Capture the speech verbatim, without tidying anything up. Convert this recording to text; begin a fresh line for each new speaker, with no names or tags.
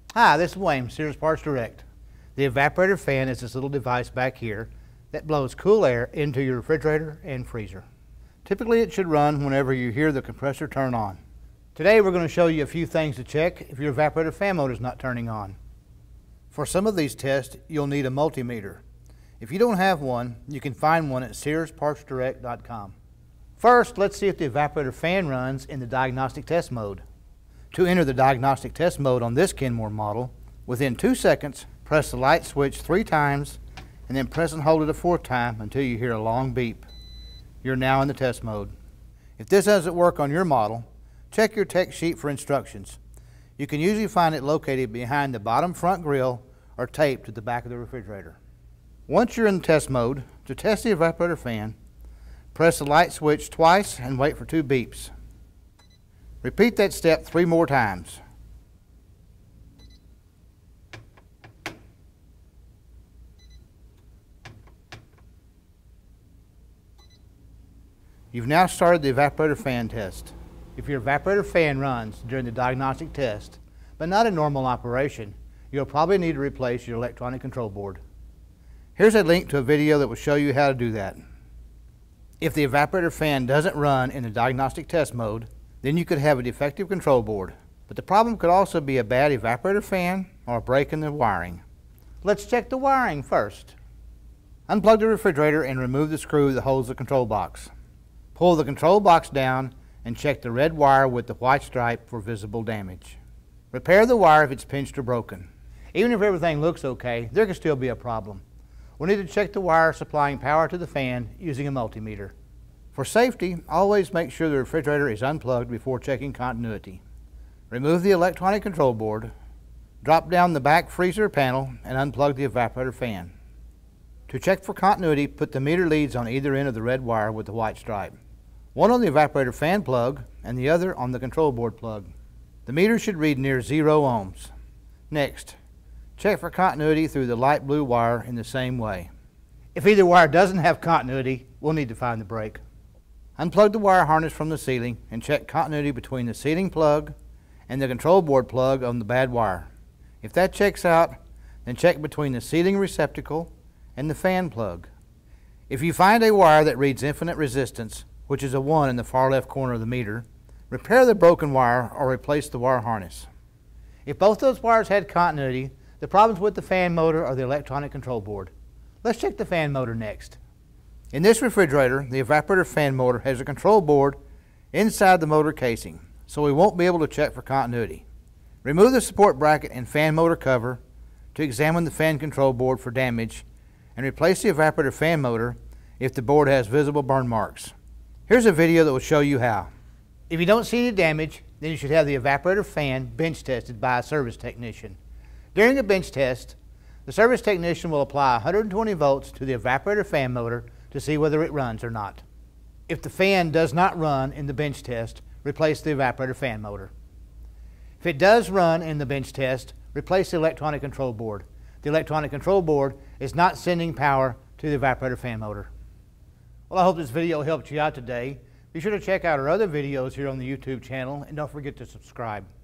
Hi, this is Wayne, Sears PartsDirect. The evaporator fan is this little device back here that blows cool air into your refrigerator and freezer. Typically it should run whenever you hear the compressor turn on. Today we're going to show you a few things to check if your evaporator fan motor is not turning on. For some of these tests you'll need a multimeter. If you don't have one, you can find one at Sears Parts Direct dot com. First, let's see if the evaporator fan runs in the diagnostic test mode. To enter the diagnostic test mode on this Kenmore model, within two seconds, press the light switch three times and then press and hold it a fourth time until you hear a long beep. You're now in the test mode. If this doesn't work on your model, check your tech sheet for instructions. You can usually find it located behind the bottom front grille or taped to the back of the refrigerator. Once you're in test mode, to test the evaporator fan, press the light switch twice and wait for two beeps. Repeat that step three more times. You've now started the evaporator fan test. If your evaporator fan runs during the diagnostic test, but not in normal operation, you'll probably need to replace your electronic control board. Here's a link to a video that will show you how to do that. If the evaporator fan doesn't run in the diagnostic test mode, then you could have a defective control board. But the problem could also be a bad evaporator fan or a break in the wiring. Let's check the wiring first. Unplug the refrigerator and remove the screw that holds the control box. Pull the control box down and check the red wire with the white stripe for visible damage. Repair the wire if it's pinched or broken. Even if everything looks okay, there could still be a problem. We'll need to check the wire supplying power to the fan using a multimeter. For safety, always make sure the refrigerator is unplugged before checking continuity. Remove the electronic control board, drop down the back freezer panel, and unplug the evaporator fan. To check for continuity, put the meter leads on either end of the red wire with the white stripe. One on the evaporator fan plug and the other on the control board plug. The meter should read near zero ohms. Next, check for continuity through the light blue wire in the same way. If either wire doesn't have continuity, we'll need to find the break. Unplug the wire harness from the ceiling and check continuity between the ceiling plug and the control board plug on the bad wire. If that checks out, then check between the ceiling receptacle and the fan plug. If you find a wire that reads infinite resistance, which is a one in the far left corner of the meter, repair the broken wire or replace the wire harness. If both those wires had continuity, the problem's with the fan motor or the electronic control board. Let's check the fan motor next. In this refrigerator, the evaporator fan motor has a control board inside the motor casing, so we won't be able to check for continuity. Remove the support bracket and fan motor cover to examine the fan control board for damage and replace the evaporator fan motor if the board has visible burn marks. Here's a video that will show you how. If you don't see any damage, then you should have the evaporator fan bench tested by a service technician. During a bench test, the service technician will apply one hundred twenty volts to the evaporator fan motor to see whether it runs or not. If the fan does not run in the bench test, replace the evaporator fan motor. If it does run in the bench test, replace the electronic control board. The electronic control board is not sending power to the evaporator fan motor. Well, I hope this video helped you out today. Be sure to check out our other videos here on the YouTube channel and don't forget to subscribe.